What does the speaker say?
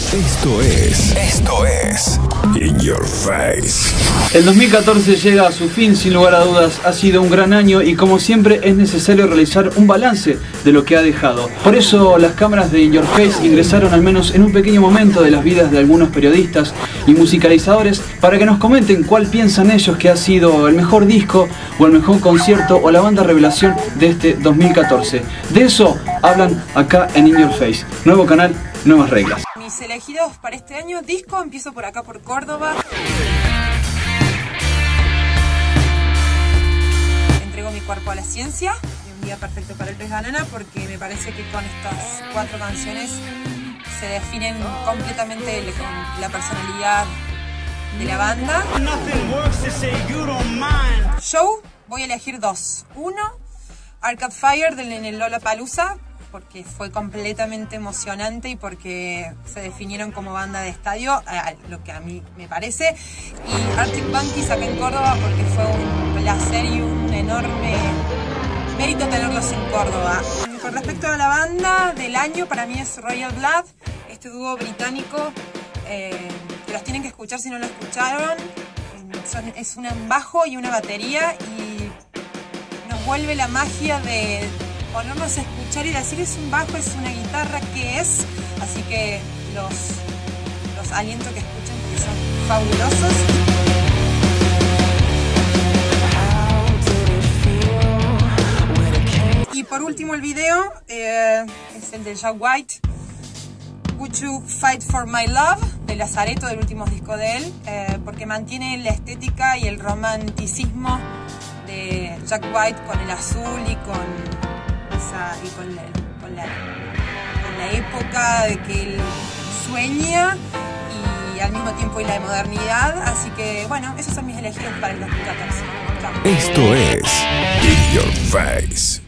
Esto es In Your Face. El 2014 llega a su fin, sin lugar a dudas. Ha sido un gran año y, como siempre, es necesario realizar un balance de lo que ha dejado. Por eso las cámaras de In Your Face ingresaron al menos en un pequeño momento de las vidas de algunos periodistas y musicalizadores para que nos comenten cuál piensan ellos que ha sido el mejor disco o el mejor concierto o la banda revelación de este 2014. De eso hablan acá en In Your Face. Nuevo canal, nuevas reglas. Mis elegidos para este año, disco, empiezo por acá por Córdoba. Entrego mi cuerpo a la ciencia, un día perfecto para el pez banana, porque me parece que con estas 4 canciones se definen completamente la personalidad de la banda. Show, voy a elegir 2. Uno, Arcade Fire en el Lollapalooza, porque fue completamente emocionante y porque se definieron como banda de estadio, lo que a mí me parece. Y Arctic Monkeys acá en Córdoba, porque fue un placer y un enorme mérito tenerlos en Córdoba. Con respecto a la banda del año, para mí es Royal Blood, este dúo británico, que los tienen que escuchar si no lo escucharon. Es un bajo y una batería y nos vuelve la magia de ponernos a escuchar y decir es un bajo, es una guitarra, ¿qué es? Así que los aliento que escuchen porque son fabulosos. Y por último el video es el de Jack White, Would You Fight For My Love, de Lazareto, del último disco de él, porque mantiene la estética y el romanticismo de Jack White con el azul y con la época de que él sueña y al mismo tiempo y la modernidad. Así que bueno, esos son mis elegidos para el 2014. Chao. Esto es In Your Face.